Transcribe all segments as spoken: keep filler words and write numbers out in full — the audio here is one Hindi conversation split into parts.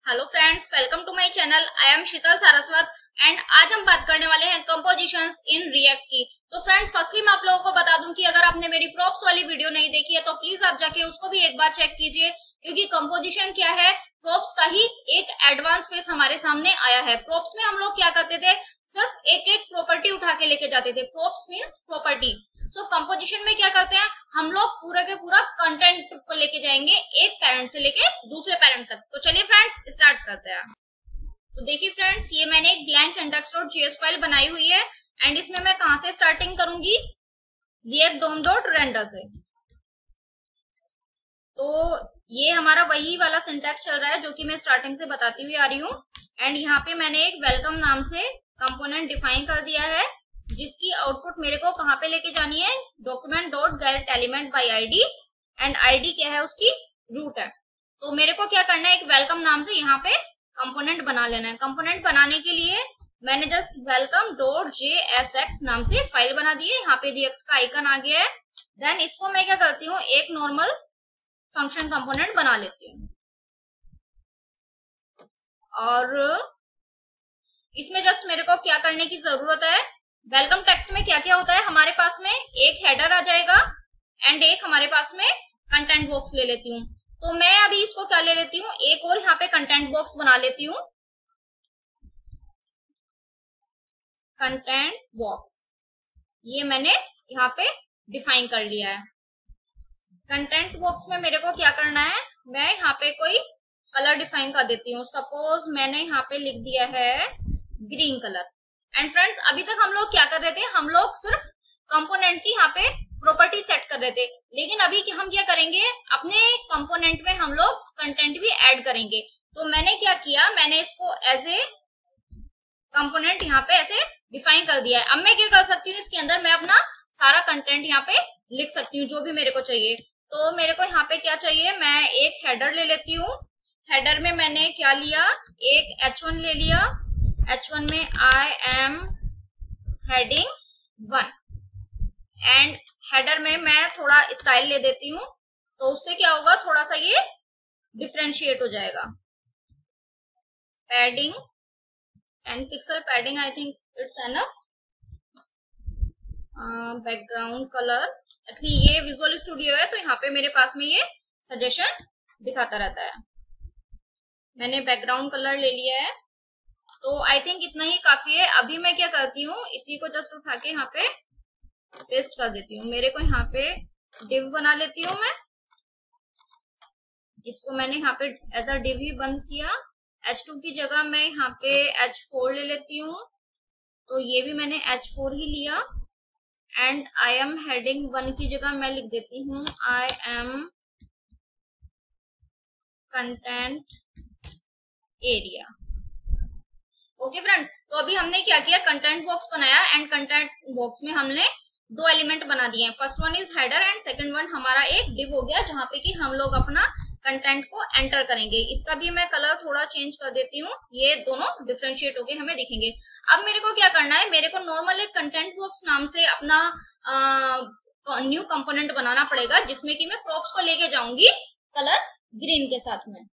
Hello friends, welcome to my channel. I am Sheetal Saraswat and आज हम बात करने वाले हैं कंपोजिशंस इन रिएक्ट की। तो फ्रेंड्स, फर्स्टली मैं आप लोगों को बता दूं कि अगर आपने मेरी प्रॉप्स वाली वीडियो नहीं देखी है तो प्लीज आप जाके उसको भी एक बार चेक कीजिए, क्योंकि कंपोजिशन क्या है, प्रॉप्स का ही एक एडवांस फेस हमारे सामने आया है। प्रॉप्स में हम लोग क्या करते थे, सिर्फ एक एक प्रॉपर्टी उठा के लेके जाते थे। Props means property. So composition में क्या करते हैं, हम लोग पूरा के पूरा कंटेंट को लेके जाएंगे एक पैरेंट से लेके दूसरे पैरेंट तक। तो चलिए फ्रेंड्स स्टार्ट करते हैं। तो देखिए फ्रेंड्स, ये मैंने एक blank index dot JS file बनाई हुई है एंड इसमें मैं कहां से स्टार्टिंग करूंगी, रिएक्ट डोम डॉट रेंडर से। तो ये हमारा वही वाला सिंटैक्स चल रहा है जो कि मैं स्टार्टिंग से बताती हुई आ रही हूँ। एंड यहाँ पे मैंने एक वेलकम नाम से कंपोनेंट डिफाइन कर दिया है, जिसकी आउटपुट मेरे को कहाँ पे लेके जानी है, document dot get element by ID. And ID क्या है, उसकी रूट है। तो मेरे को क्या करना है, एक वेलकम नाम से यहाँ पे कंपोनेंट बना लेना है। कंपोनेंट बनाने के लिए मैंने just welcome dot J S X नाम से फाइल बना दी है। यहाँ पे रिएक्ट का आइकन आ गया है। देन इसको मैं क्या करती हूँ, एक नॉर्मल फंक्शन कंपोनेंट बना लेती हूँ। और इसमें जस्ट मेरे को क्या करने की जरूरत है, वेलकम टेक्स्ट में क्या क्या होता है, हमारे पास में एक हेडर आ जाएगा एंड एक हमारे पास में कंटेंट बॉक्स ले लेती हूँ। तो मैं अभी इसको क्या ले लेती हूँ, एक और यहाँ पे कंटेंट बॉक्स बना लेती हूँ। कंटेंट बॉक्स ये मैंने यहाँ पे डिफाइन कर लिया है। कंटेंट बॉक्स में मेरे को क्या करना है, मैं यहाँ पे कोई कलर डिफाइन कर देती हूँ। सपोज मैंने यहाँ पे लिख दिया है ग्रीन कलर। एंड फ्रेंड्स, अभी तक हम लोग क्या कर रहे थे, हम लोग सिर्फ कंपोनेंट की यहाँ पे प्रॉपर्टी सेट कर रहे थे, लेकिन अभी हम क्या करेंगे, अपने कंपोनेंट में हम लोग कंटेंट भी ऐड करेंगे। तो मैंने क्या किया, मैंने इसको एज ए कंपोनेंट यहाँ पे ऐसे डिफाइन कर दिया है। अब मैं क्या कर सकती हूँ, इसके अंदर मैं अपना सारा कंटेंट यहाँ पे लिख सकती हूँ जो भी मेरे को चाहिए। तो मेरे को यहाँ पे क्या चाहिए, मैं एक हेडर ले लेती हूँ। हेडर में मैंने क्या लिया, एक एच वन ले लिया। एच वन में I am heading one. And header में मैं थोड़ा स्टाइल ले देती हूँ, तो उससे क्या होगा, थोड़ा सा ये डिफ्रेंशिएट हो जाएगा। Padding ten pixel padding, I think it's enough. Background colour, actually ये विजुअल स्टूडियो है तो यहाँ पे मेरे पास में ये सजेशन दिखाता रहता है। मैंने बैकग्राउंड कलर ले लिया है, तो आई थिंक इतना ही काफी है। अभी मैं क्या करती हूँ, इसी को जस्ट उठा के यहाँ पे पेस्ट कर देती हूँ। मेरे को यहाँ पे डिव बना लेती हूँ मैं। इसको मैंने यहाँ पे एज अ डिव ही बंद किया। एच टू की जगह मैं यहाँ पे एच फोर ले लेती हूँ, तो ये भी मैंने एच फोर ही लिया। And I am heading one की जगह मैं लिख देती हूँ I am content area. Okay friend, तो अभी हमने क्या किया, कंटेंट बॉक्स बनाया एंड कंटेंट बॉक्स में हमने दो एलिमेंट बना दिए हैं। First one is header and second one हमारा एक डिव हो गया, जहां पे कि हम लोग अपना कंटेंट को एंटर करेंगे। इसका भी मैं कलर थोड़ा चेंज कर देती हूँ, ये दोनों डिफरेंशिएट होके हमें दिखेंगे। अब मेरे को क्या करना है, मेरे को नॉर्मल एक कंटेंट बॉक्स नाम से अपना न्यू कंपोनेंट बनाना पड़ेगा, जिसमें कि मैं प्रॉप्स को लेके जाऊंगी कलर ग्रीन के साथ में।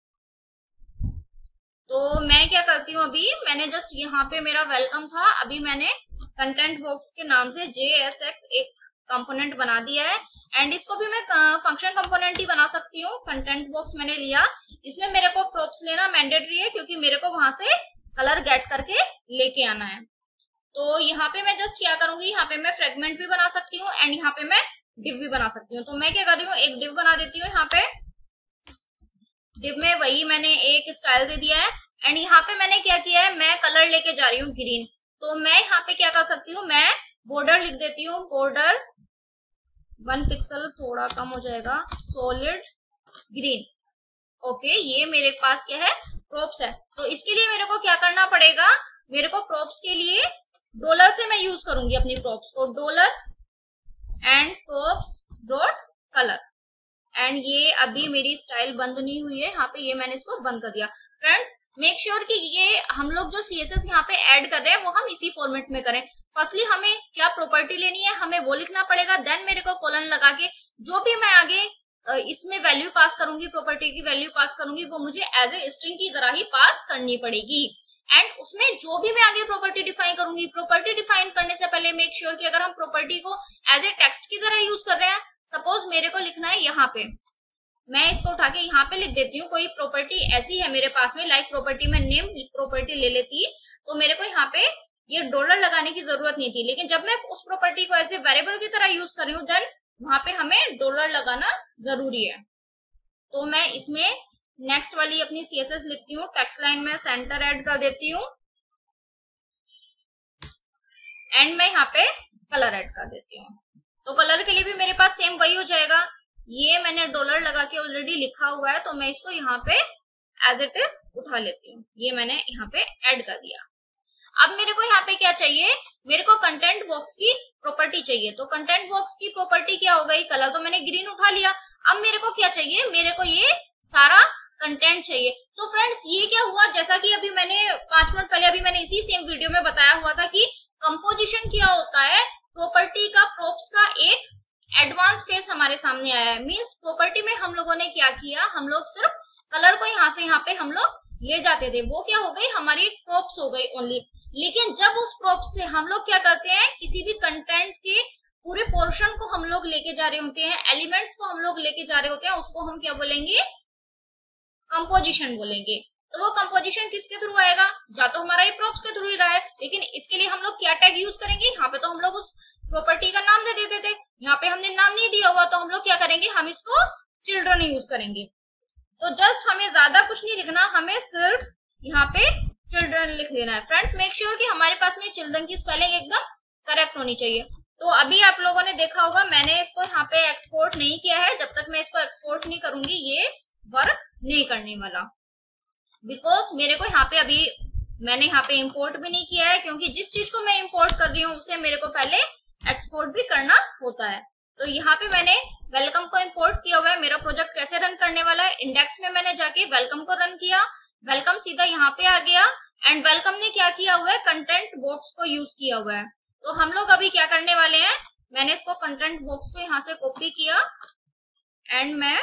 तो मैं क्या करती हूँ, अभी मैंने जस्ट यहाँ पे मेरा वेलकम था, अभी मैंने कंटेंट बॉक्स के नाम से जे एस एक्स एक कंपोनेंट बना दिया है। एंड इसको भी मैं फंक्शन कंपोनेंट ही बना सकती हूँ। कंटेंट बॉक्स मैंने लिया, इसमें मेरे को प्रॉप्स लेना मैंडेटरी है, क्योंकि मेरे को वहां से कलर गेट करके लेके आना है। तो यहाँ पे मैं जस्ट क्या करूंगी, यहाँ पे मैं फ्रेगमेंट भी बना सकती हूँ एंड यहाँ पे मैं डिव भी बना सकती हूँ। तो मैं क्या कर रही हूँ, एक डिव बना देती हूँ। यहाँ पे डिव में वही मैंने एक स्टाइल दे दिया है एंड यहाँ पे मैंने क्या किया है, मैं कलर लेके जा रही हूँ ग्रीन। तो मैं यहाँ पे क्या कर सकती हूँ, मैं बॉर्डर लिख देती हूँ, बॉर्डर वन पिक्सल थोड़ा कम हो जाएगा, सॉलिड ग्रीन। ओके, ये मेरे पास क्या है, प्रॉप्स है। तो इसके लिए मेरे को क्या करना पड़ेगा, मेरे को प्रॉप्स के लिए डॉलर से मैं यूज करूंगी अपनी प्रॉप्स को, dollar and props dot colour. And ये अभी मेरी स्टाइल बंद नहीं हुई है, यहाँ पे ये मैंने इसको बंद कर दिया। फ्रेंड्स, मेक श्योर कि ये हम लोग जो सीएसएस यहाँ पे ऐड कर रहे हैं वो हम इसी फॉर्मेट में करें। फर्स्टली हमें क्या प्रॉपर्टी लेनी है, हमें वो लिखना पड़ेगा। देन मेरे को कॉलन लगा के जो भी मैं आगे इसमें वैल्यू पास करूंगी, प्रॉपर्टी की वैल्यू पास करूंगी, वो मुझे एज ए स्ट्रिंग की तरह ही पास करनी पड़ेगी। एंड उसमें जो भी मैं आगे प्रॉपर्टी डिफाइन करूंगी, प्रॉपर्टी डिफाइन करने से पहले मेक श्योर कि अगर हम प्रॉपर्टी को एज ए टेक्स्ट की तरह यूज कर रहे हैं, सपोज मेरे को लिखना है यहाँ पे, मैं इसको उठा के यहाँ पे लिख देती हूँ, कोई प्रॉपर्टी ऐसी है मेरे पास में, लाइक प्रॉपर्टी में नेम प्रॉपर्टी ले लेती, तो मेरे को यहाँ पे ये डॉलर लगाने की जरूरत नहीं थी। लेकिन जब मैं उस प्रॉपर्टी को ऐसे वेरिएबल की तरह यूज कर रही हूँ, देन वहां पे हमें डॉलर लगाना जरूरी है। तो मैं इसमें नेक्स्ट वाली अपनी सीएसएस लिखती हूँ, टेक्स्ट लाइन में सेंटर ऐड कर देती हूँ, एंड मैं यहाँ पे कलर ऐड कर देती हूँ। तो कलर के लिए भी मेरे पास सेम वही हो जाएगा, ये मैंने डॉलर लगा के ऑलरेडी लिखा हुआ है, तो मैं इसको यहाँ पे एज इट इज उठा लेती हूँ, ये मैंने यहाँ पे ऐड कर दिया। अब मेरे को यहाँ पे क्या चाहिए, मेरे को कंटेंट बॉक्स की प्रॉपर्टी चाहिए। तो कंटेंट बॉक्स की प्रॉपर्टी क्या हो गई, कलर तो मैंने ग्रीन उठा लिया। अब मेरे को क्या चाहिए, मेरे को ये सारा कंटेंट चाहिए। तो फ्रेंड्स ये क्या हुआ, जैसा कि अभी मैंने पांच मिनट पहले अभी मैंने इसी सेम वीडियो में बताया हुआ था कि कंपोजिशन क्या होता है, प्रॉपर्टी का प्रॉप्स का एक एडवांस फेस हमारे सामने आया है। मींस प्रॉपर्टी में हम लोगों ने क्या किया, हम लोग सिर्फ कलर को यहाँ से यहाँ पे हम लोग ले जाते थे, वो क्या हो गई, हमारी प्रॉप्स हो गई ओनली। लेकिन जब उस प्रॉप्स से हम लोग क्या करते हैं, किसी भी कंटेंट के पूरे पोर्शन को हम लोग लेके जा रहे होते हैं, एलिमेंट्स को हम लोग लेके जा रहे होते हैं, उसको हम क्या बोलेंगे, कंपोजिशन बोलेंगे। तो वो कंपोजिशन किसके थ्रू आएगा, या तो हमारा ये प्रॉप्स के थ्रू ही रहा है, लेकिन इसके लिए हम लोग क्या टैग यूज करेंगे, यहाँ पे तो हम लोग उस प्रॉपर्टी का नाम दे देते थे, यहाँ पे हमने नाम नहीं दिया हुआ, तो हम लोग क्या करेंगे, हम इसको चिल्ड्रन यूज करेंगे। तो जस्ट हमें ज्यादा कुछ नहीं लिखना, हमें सिर्फ यहाँ पे चिल्ड्रन लिख लेना है। फ्रेंड्स मेक श्योर कि हमारे पास में चिल्ड्रन की स्पेलिंग एकदम करेक्ट होनी चाहिए। तो अभी आप लोगों ने देखा होगा मैंने इसको यहाँ पे एक्सपोर्ट नहीं किया है, जब तक मैं इसको एक्सपोर्ट नहीं करूंगी ये वर्क नहीं करने वाला, बिकॉज मेरे को यहाँ पे अभी मैंने यहाँ पे इंपोर्ट भी नहीं किया है, क्योंकि जिस चीज को मैं इंपोर्ट कर रही हूँ उसे मेरे को पहले एक्सपोर्ट भी करना होता है। तो यहाँ पे मैंने वेलकम को इंपोर्ट किया हुआ है। मेरा प्रोजेक्ट कैसे रन करने वाला है, इंडेक्स में मैंने जाके वेलकम को रन किया, वेलकम सीधा यहाँ पे आ गया, एंड वेलकम ने क्या किया हुआ है, कंटेंट बॉक्स को यूज किया हुआ है। तो हम लोग अभी क्या करने वाले हैं, मैंने इसको कंटेंट बॉक्स को यहाँ से कॉपी किया, एंड मैं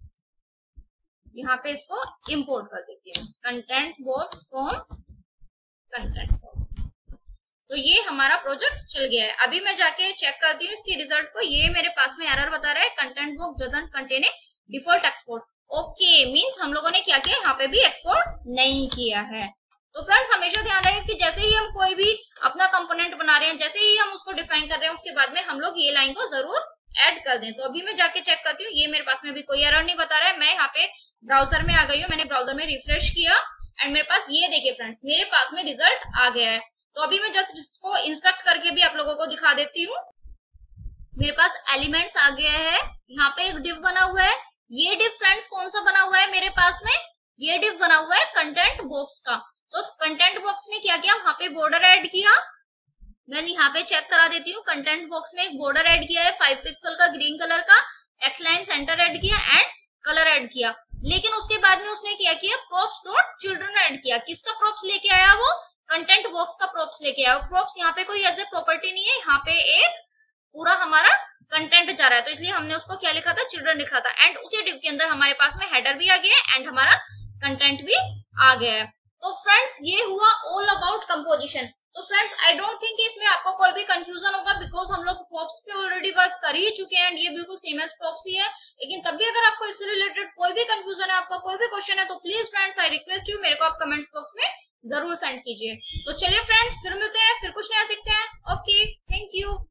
यहाँ पे इसको इंपोर्ट कर देती हूँ, content box from content box. तो ये हमारा प्रोजेक्ट चल गया है। अभी मैं जाके चेक करती हूँ इसकी रिजल्ट को, ये मेरे पास में एरर बता रहा है, content box doesn't contain a default export. Okay, means हम लोगों ने क्या किया, यहाँ पे भी एक्सपोर्ट नहीं किया है। तो फ्रेंड्स हमेशा ध्यान रखें कि जैसे ही हम कोई भी अपना कंपोनेंट बना रहे हैं, जैसे ही हम उसको डिफाइन कर रहे हैं, उसके बाद में हम लोग ये लाइन को जरूर ऐड कर दें। तो अभी मैं जाके चेक करती हूँ, ये मेरे पास में भी कोई एरर नहीं बता रहा है। मैं यहाँ पे ब्राउजर में आ गई हूँ, मैंने ब्राउजर में रिफ्रेश किया, एंड मेरे पास ये देखिए फ्रेंड्स, मेरे पास में रिजल्ट आ गया है। तो अभी मैं जस्ट इसको इंस्ट्रक्ट करके भी आप लोगों को दिखा देती हूँ। मेरे पास एलिमेंट्स आ गया है, यहाँ पे एक डिव बना हुआ है। ये डिव फ्रेंड्स कौन सा बना हुआ है मेरे पास में, ये डिव बना हुआ है कंटेंट बॉक्स का। तो कंटेंट बॉक्स ने क्या किया, वहां पे बॉर्डर ऐड किया। मैं यहाँ पे चेक करा देती हूँ, कंटेंट बॉक्स ने एक बॉर्डर ऐड किया है फाइव पिक्सल का ग्रीन कलर का, एक्स लाइन सेंटर ऐड किया, एंड कलर ऐड किया। लेकिन उसके बाद में उसने क्या किया, प्रॉप्स डॉट चिल्ड्रन ऐड किया। किसका प्रॉप्स लेके आया, वो कंटेंट बॉक्स का प्रॉप्स लेके आया। प्रॉप्स यहाँ पे कोई एज ए प्रॉपर्टी नहीं है, यहाँ पे एक पूरा हमारा कंटेंट जा रहा है, तो इसलिए हमने उसको क्या लिखा था, चिल्ड्रन लिखा था। एंड उसी डिव के अंदर हमारे पास में हेडर भी आ गया है, एंड हमारा कंटेंट भी आ गया है। तो फ्रेंड्स ये हुआ ऑल अबाउट कंपोजिशन। तो फ्रेंड्स आई डोंट थिंक इसमें आपको कोई भी कंफ्यूजन होगा, बिकॉज हम लोग प्रॉप्स पे ऑलरेडी वर्क कर ही चुके हैं, एंड ये बिल्कुल सेम एज प्रॉप्स ही है। लेकिन तब भी अगर आपको इससे रिलेटेड कोई भी कंफ्यूजन है, आपका कोई भी क्वेश्चन है, तो please friends I request you, मेरे को आप कमेंट्स बॉक्स में जरूर सेंड कीजिए। तो चलिए फ्रेंड्स फिर मिलते हैं, फिर कुछ नया सीखते हैं। Okay, thank you.